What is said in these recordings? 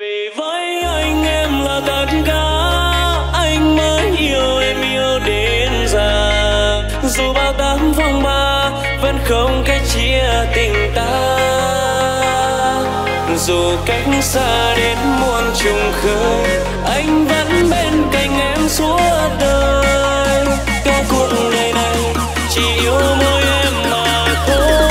Vì với anh em là tất cả, anh mới yêu em yêu đến già. Dù bao tám phong ba vẫn không cách chia tình ta. Dù cách xa đến muôn trùng khơi, anh vẫn bên cạnh em suốt đời. Cả cuộc đời này chỉ yêu mỗi em mà thôi.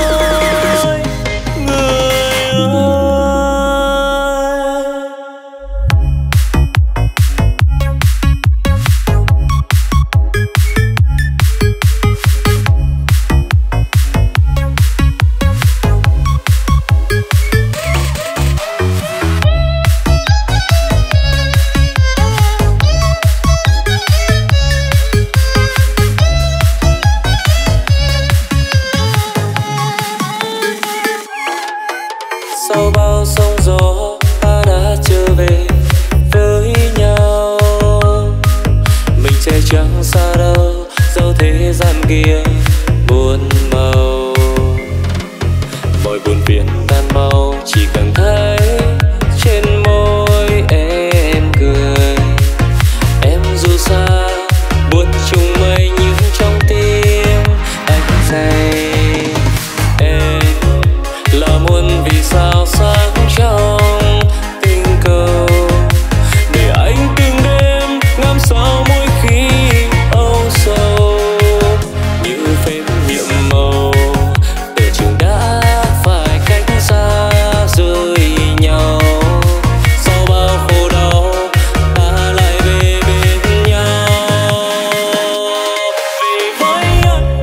Sau bao sóng gió ta đã trở về với nhau. Mình che chẳng xa đâu, dẫu thế gian kia buồn màu. Mọi buồn phiền tan mau, chỉ cần thấy trên môi em cười. Em dù xa buồn chung mây nhưng trong tim anh say. Em là muôn vì sao sáng trong tình cầu, để anh từng đêm ngắm sao mỗi khi âu sầu. Như phép nhiệm màu từ trường đã phải cách xa rời nhau. Sau bao khổ đau ta lại về bên nhau. Vì với anh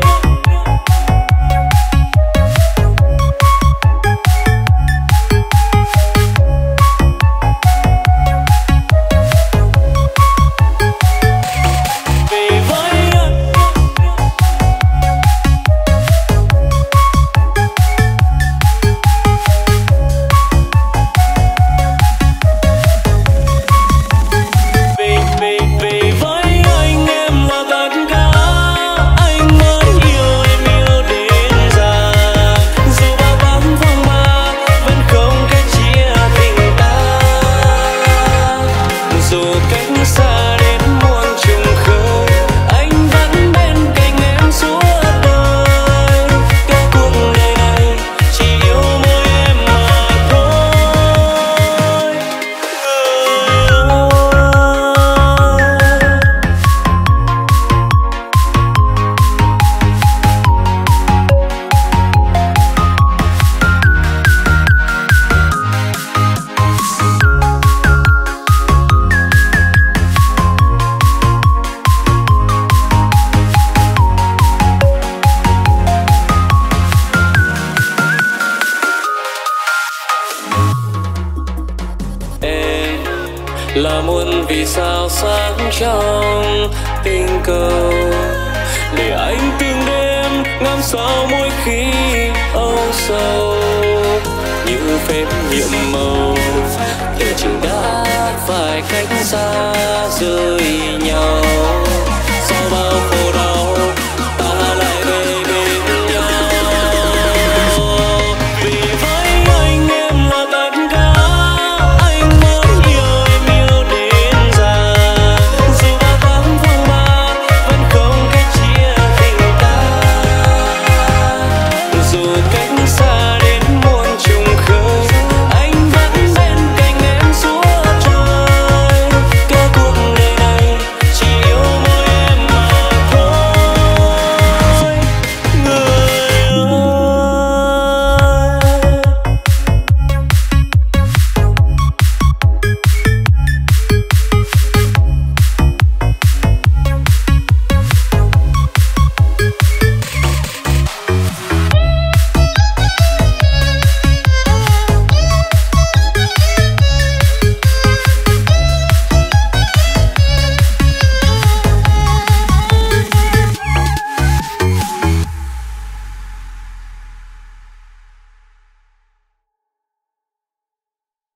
là muôn vì sao sáng trong tình cầu, để anh từng đêm ngắm sao mỗi khi âu sầu. Như phép nhiệm màu từ trường đã phải cách xa rời nhau. Sau bao khổ đau